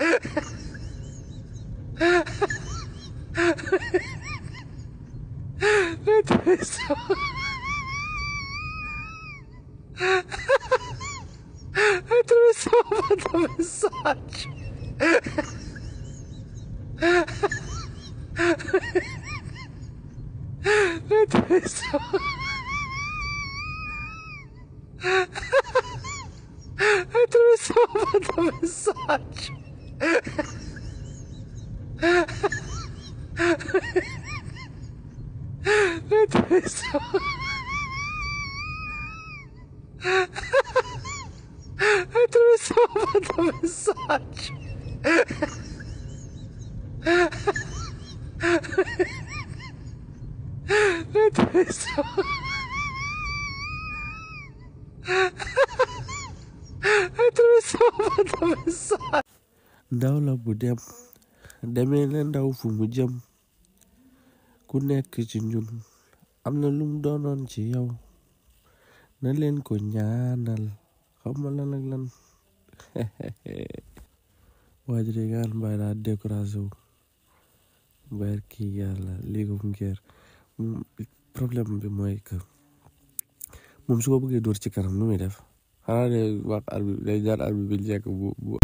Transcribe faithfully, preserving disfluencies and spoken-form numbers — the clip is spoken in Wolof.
Atravessou a mensagem. Atravessou. Atravessou a mensagem. Atravessou. Atravessou a mensagem. Atravessou. Atravessou a mensagem. Ndaw la bu dem demee na ndaw fu mu jëm ku nekk ci ñun am na lu mu doonoon ci yow na leen ko ñaanal xam nga lan ak lan waajire gaan mbay daa découragé wu mbayar kii yàlla léegi mu ngeer problème bi mooy que moom su ko bëggee dóor ci kanam nu muy def xanaa de wax arbi day jaar arbi bi jekk bu bu